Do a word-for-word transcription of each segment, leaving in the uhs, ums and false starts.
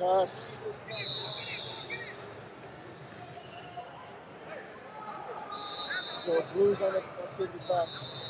Pass. So Blues on the fifty-five.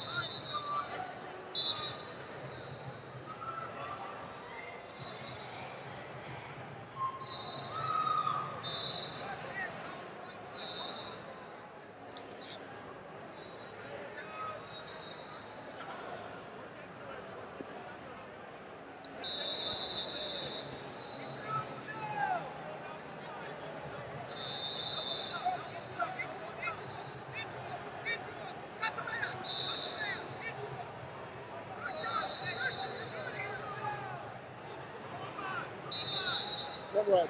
All right.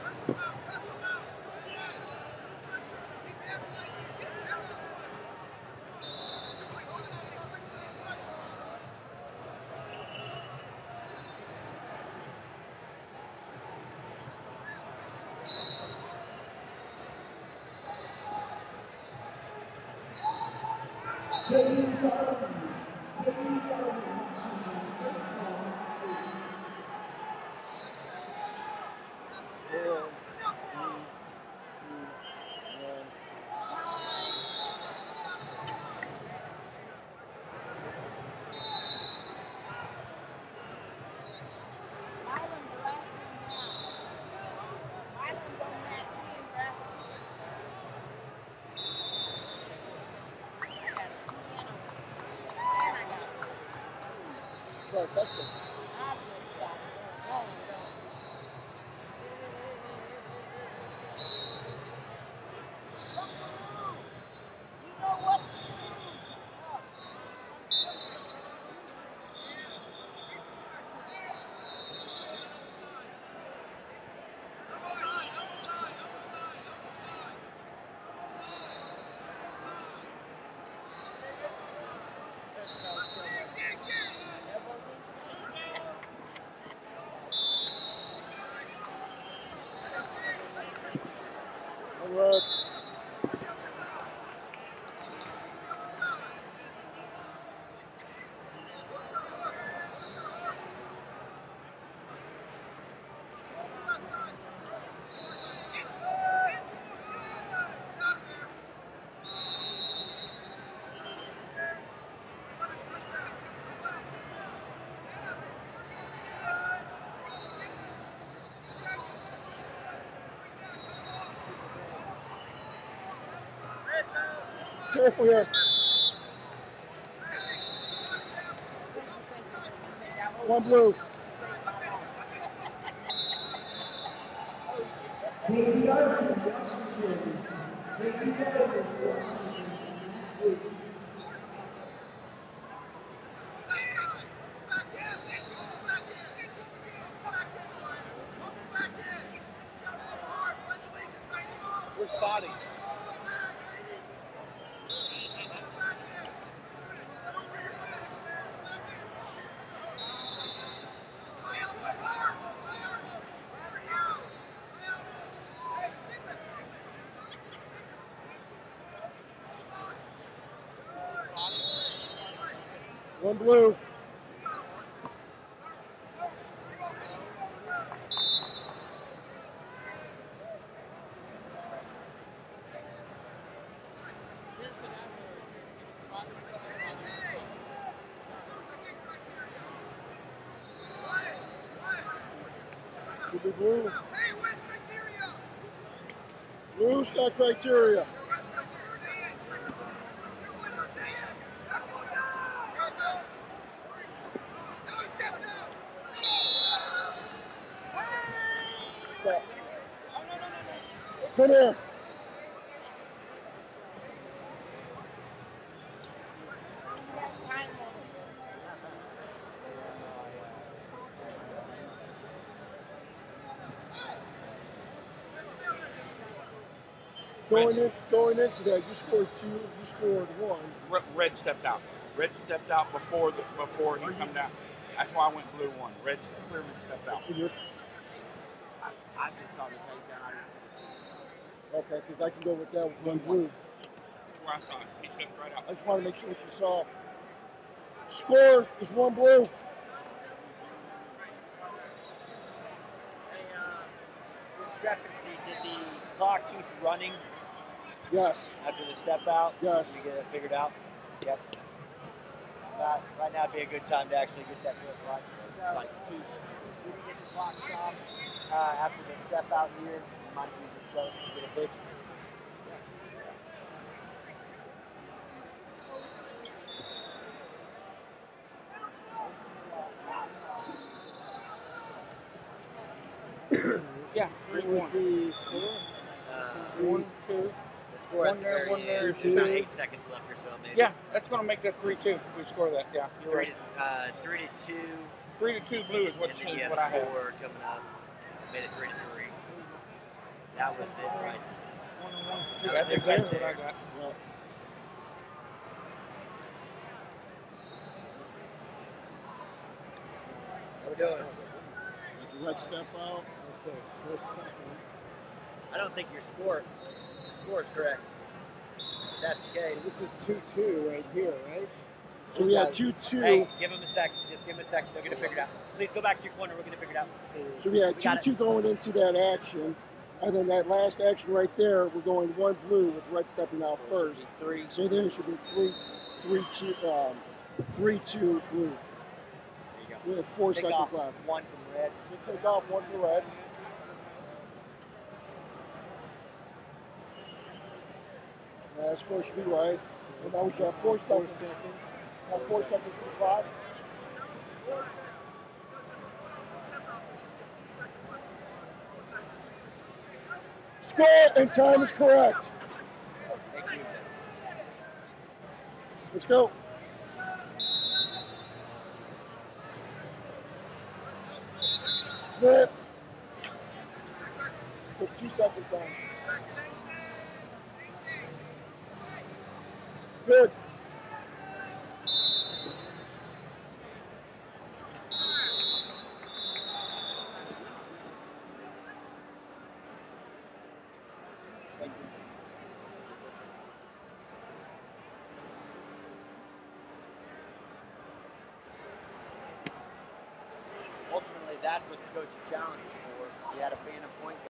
Katie Darby. Katie Darby, Washington, first ball. Trifecta. All right. Careful here. One blue. Katie Darby, Washington. Katie Darby, Washington, eight. Which body? One blue. Should be blue. Blue's got criteria. Come here. Going in, going into that, you scored two. You scored one. Red stepped out. Red stepped out before the before he come down. That's why I went blue one. Red clearly stepped out. I, I just saw the takedown. I didn't see the Okay, because I can go with that with one blue. That's where I saw it. He stepped right out. I just want to make sure what you saw. Score is one blue. discrepancy. Did the clock keep running Yes. after the step out? Yes. Did you get it figured out? Yep. That, right now would be a good time to actually get that flip right. So, like two. We can get the clock stopped uh, after the step out here. It might be just go and get it fixed. Yeah, three What was one. the score? Uh, One, two. the score One at the there, very one there, end. two. There's about eight seconds left or so, maybe. Yeah, that's going to make that three two. We score that. Yeah, you're Three right. to, uh, three to two. Three to two blue is what, And is then, yeah, what the I have. score coming up made it three to three. That was it, right? One and one for two. That That's was it exactly right what I there. got. Yeah. How we doing? Let the red step out. Okay, four seconds. I don't think your score score is correct. If that's the case. This is two two right here, right? So we have two two. Hey, give him a second. Just give him a second. They're going to figure it out. Please go back to your corner. We're going to figure it out. So we had We two got it. two going into that action, and then that last action right there, we're going one blue with red stepping out first. Three. So then it should be three, three two, um, three two blue. There you go. We have four Take seconds off left. one from red. We take off one for red. Uh, that score should be right. And now we should have four seconds. Have four seconds to the clock. Score and time is correct. Thank you. Let's go. Snip. Took two seconds on. Good. Ultimately, that's what the coach challenged for. He had a phantom point